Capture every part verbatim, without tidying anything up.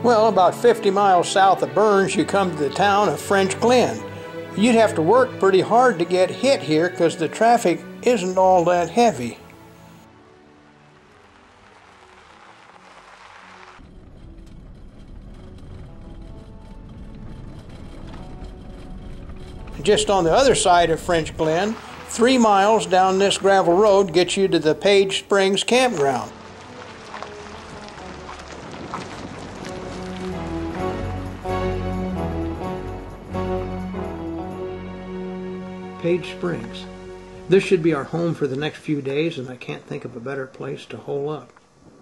Well, about fifty miles south of Burns, you come to the town of French Glen. You'd have to work pretty hard to get hit here because the traffic isn't all that heavy. Just on the other side of French Glen, three miles down this gravel road gets you to the Page Springs campground. Page Springs. This should be our home for the next few days, and I can't think of a better place to hole up.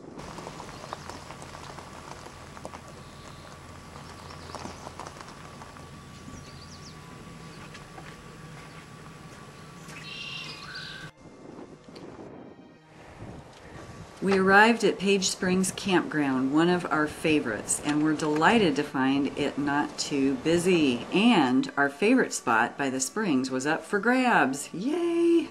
We arrived at Page Springs Campground, one of our favorites, and we're delighted to find it not too busy. And our favorite spot by the springs was up for grabs. Yay!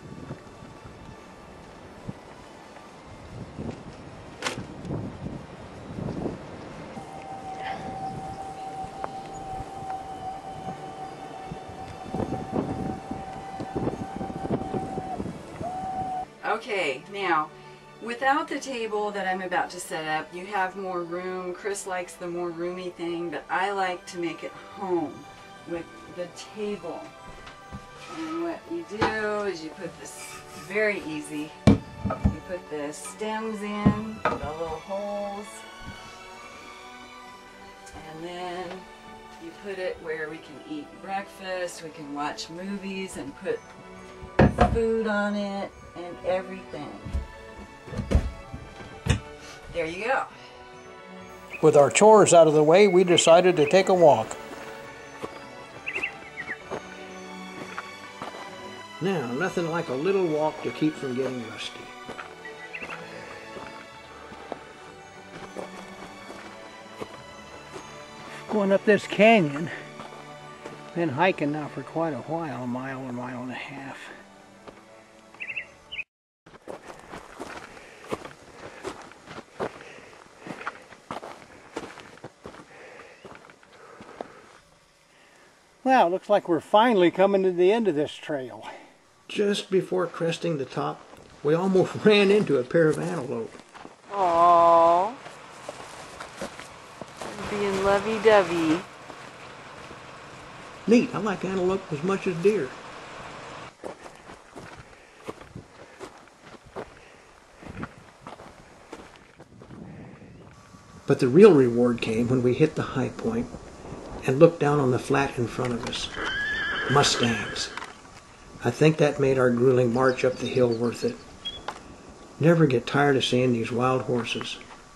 Okay, now, without the table that I'm about to set up, you have more room. Chris likes the more roomy thing, but I like to make it home with the table. And what you do is you put this, very easy, you put the stems in, the little holes, and then you put it where we can eat breakfast, we can watch movies and put food on it and everything. There you go. With our chores out of the way, we decided to take a walk. Now, nothing like a little walk to keep from getting rusty. Going up this canyon. Been hiking now for quite a while, a mile or mile and a half. Well, it looks like we're finally coming to the end of this trail. Just before cresting the top, we almost ran into a pair of antelope. Aww. Being lovey-dovey. Neat. I like antelope as much as deer. But the real reward came when we hit the high point and looked down on the flat in front of us. Mustangs. I think that made our grueling march up the hill worth it. Never get tired of seeing these wild horses.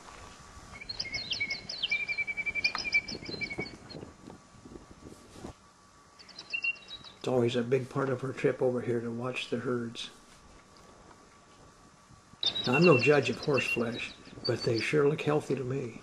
It's always a big part of our trip over here to watch the herds. Now, I'm no judge of horse flesh, but they sure look healthy to me.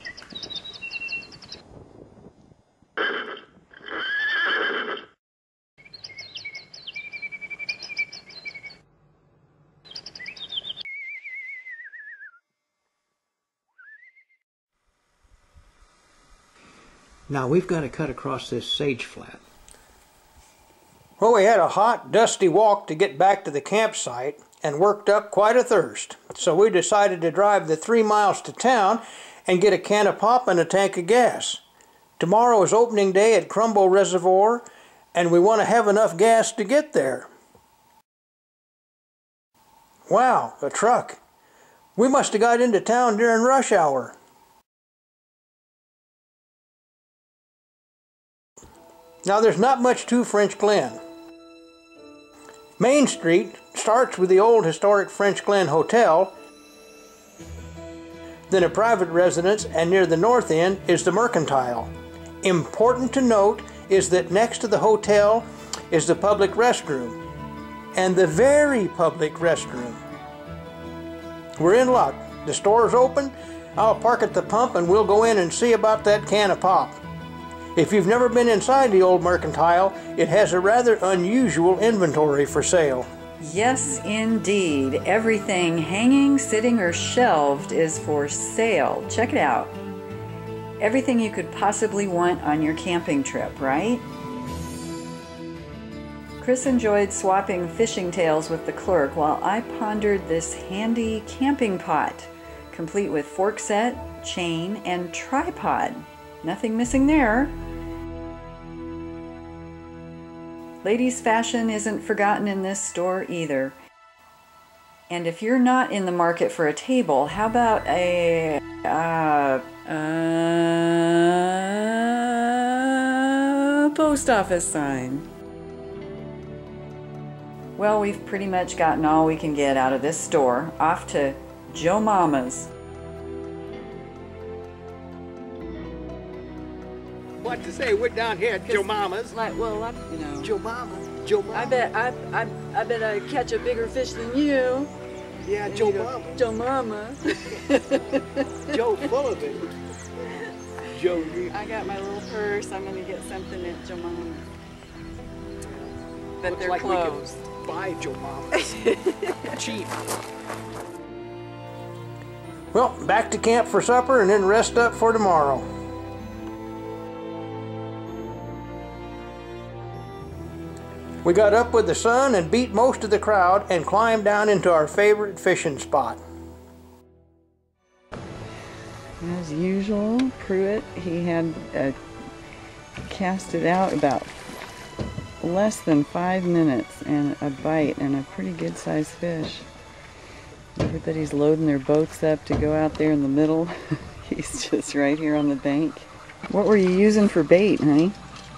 Now we've got to cut across this sage flat. Well, we had a hot, dusty walk to get back to the campsite and worked up quite a thirst. So we decided to drive the three miles to town and get a can of pop and a tank of gas. Tomorrow is opening day at Crumbo Reservoir, and we want to have enough gas to get there. Wow, a truck. We must have got into town during rush hour. Now, there's not much to French Glen. Main Street starts with the old historic French Glen Hotel, then a private residence, and near the north end is the Mercantile. Important to note is that next to the hotel is the public restroom, and the very public restroom. We're in luck. The store's open. I'll park at the pump and we'll go in and see about that can of pop. If you've never been inside the old Mercantile, it has a rather unusual inventory for sale. Yes, indeed. Everything hanging, sitting, or shelved is for sale. Check it out. Everything you could possibly want on your camping trip, right? Chris enjoyed swapping fishing tails with the clerk while I pondered this handy camping pot, complete with fork set, chain, and tripod. Nothing missing there. Ladies' fashion isn't forgotten in this store either. And if you're not in the market for a table, how about a uh, uh, post office sign? Well, we've pretty much gotten all we can get out of this store. Off to Joe Mama's. What to say? We're down here at Joe Mama's. Like, well, I, you know, Joe Mama. Joe Mama. I bet I, I, I bet I catch a bigger fish than you. Yeah, And Joe you go, Mama. Joe Mama. Joe full of it. Joe. I got my little purse. I'm going to get something at Joe Mama's. But they're like closed. We can buy Joe Mama's. Cheap. Well, back to camp for supper and then rest up for tomorrow. We got up with the sun and beat most of the crowd and climbed down into our favorite fishing spot. As usual, Pruitt, he had uh, cast it out about less than five minutes and a bite and a pretty good sized fish. Everybody's loading their boats up to go out there in the middle. He's just right here on the bank. What were you using for bait, honey?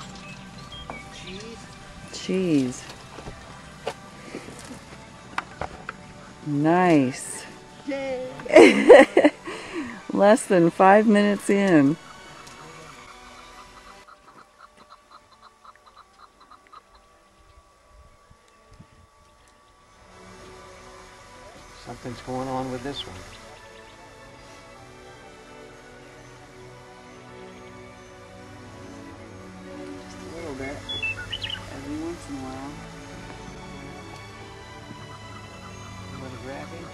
Cheese. Nice. Yay. Less than five minutes in. Something's going on with this one. Just a little bit. Every once in a while. A little grabbing.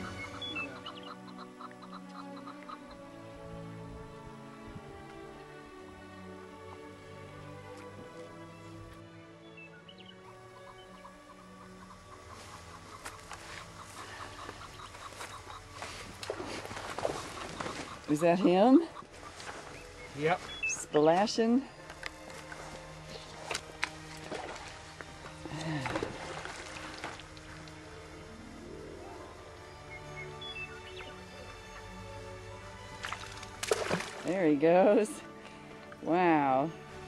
Is that him? Yep. Splashing? There he goes. Wow.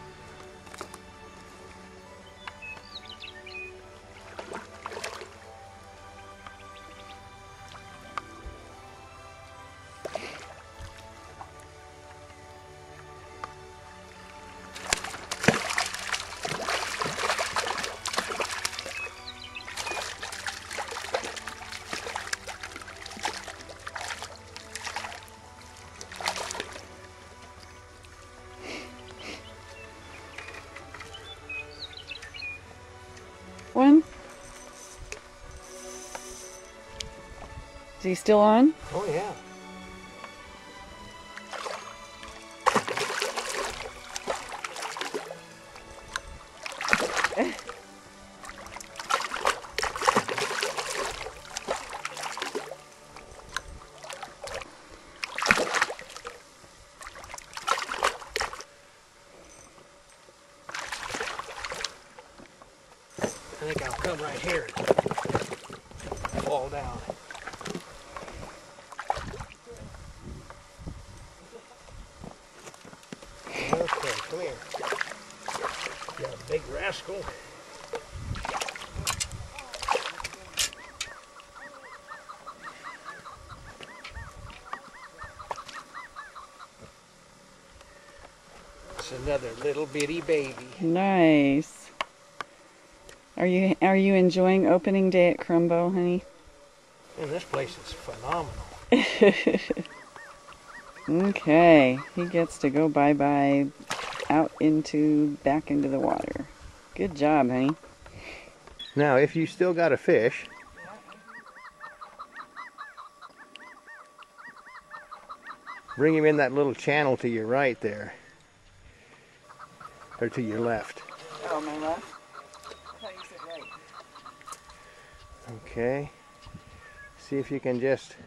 One. Is he still on? Oh yeah. I think I'll come right here and fall down. Okay, come here. You big rascal. It's another little bitty baby. Nice. Are you are you enjoying opening day at Crumbo, honey? Man, this place is phenomenal. Okay, he gets to go bye-bye out into, back into the water. Good job, honey. Now, if you still got a fish, Bring him in that little channel to your right there. Or to your left. Oh, my left? I thought you said right. Okay. See if you can just...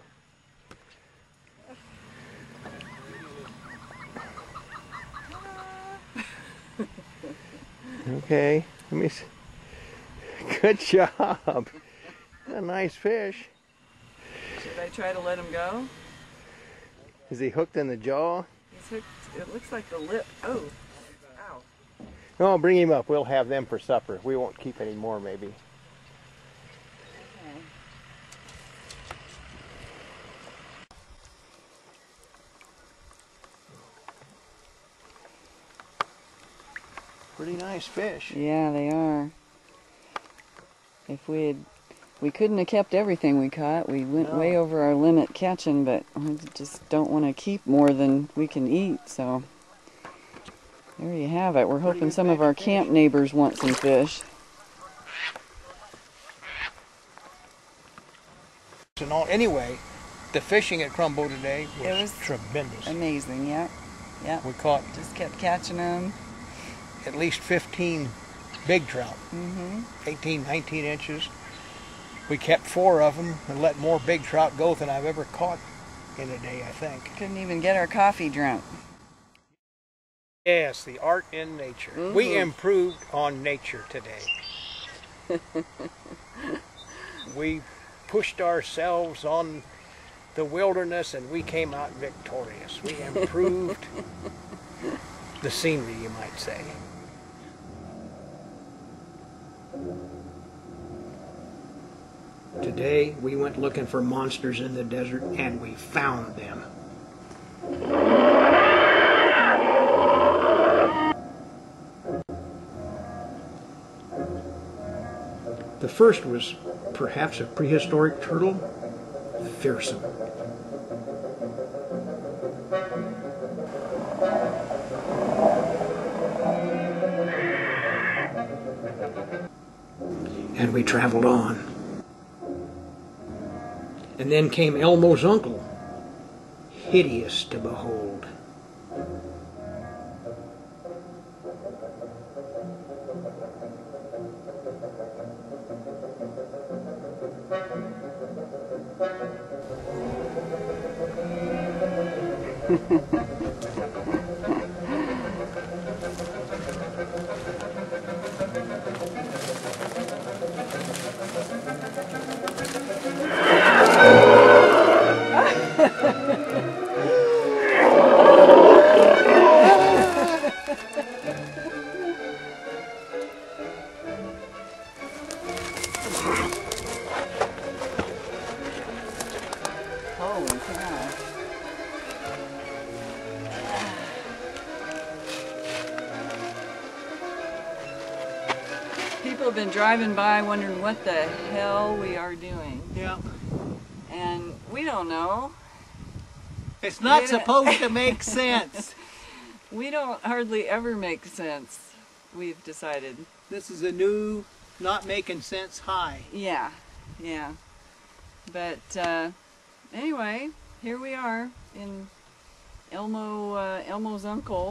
Okay. Let me see. Good job. A nice fish. Should I try to let him go? Is he hooked in the jaw? He's hooked. It looks like the lip. Oh. Ow. No, bring him up. We'll have them for supper. We won't keep any more, maybe. Okay. Pretty nice fish. Yeah, they are. If we had, we couldn't have kept everything we caught. We went No. way over our limit catching, but we just don't want to keep more than we can eat. So there you have it. We're hoping some of our camp neighbors want some fish. And all, anyway, the fishing at Crumbo today was, It was tremendous. Amazing, yeah. Yeah. We caught Just kept catching them. at least fifteen big trout, Mm-hmm. eighteen, nineteen inches. We kept four of them and let more big trout go than I've ever caught in a day, I think. Couldn't even get our coffee drunk. Yes, the art in nature. Mm-hmm. We improved on nature today. We pushed ourselves on the wilderness and we came out victorious. We improved the scenery, you might say. Today we went looking for monsters in the desert and we found them. The first was perhaps a prehistoric turtle, fearsome. And we traveled on. And then came Elmo's uncle, hideous to behold. Holy cow. People have been driving by wondering what the hell we are doing. Yeah. And we don't know. It's not We don't- supposed to make sense. We don't hardly ever make sense, we've decided. This is a new, not making sense high. Yeah, yeah. But uh, anyway, here we are in Elmo, uh, Elmo's uncle.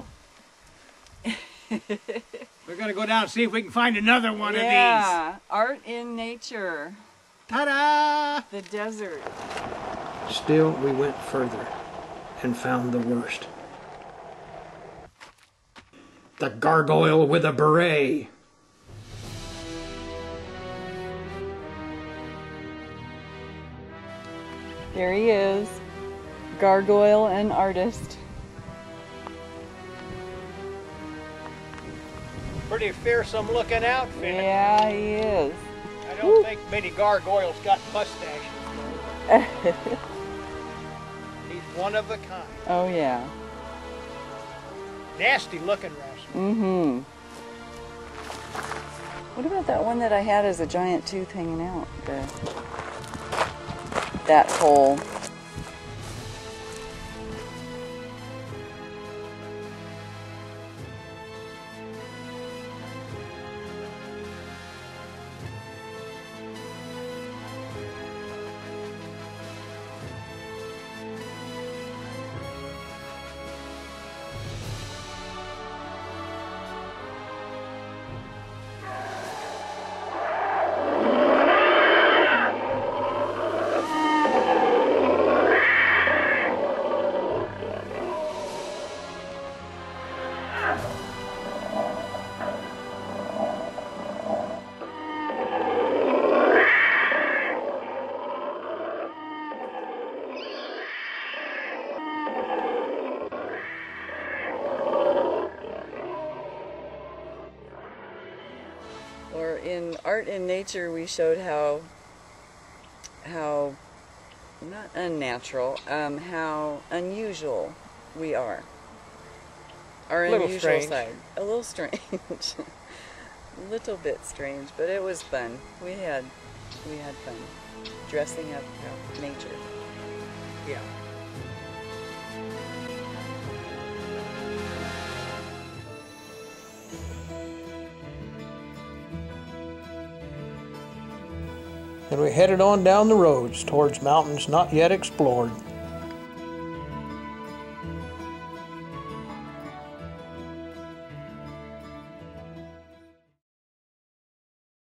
We're going to go down and see if we can find another one yeah, art in nature, of these. Ta-da! the desert. Still, we went further and found the worst. The gargoyle with a beret. There he is, gargoyle and artist. Pretty fearsome looking outfit. Yeah, he is. I don't think many gargoyles got mustaches. He's one of a kind. Oh yeah. Nasty looking rascal. Mm-hmm. What about that one that I had as a giant tooth hanging out? The, that hole. art in nature, we showed how, how, not unnatural, um, how unusual we are. Our A little unusual strange. side. A little strange. A little bit strange, but it was fun. We had, we had fun dressing up nature. Yeah. And we headed on down the roads towards mountains not yet explored.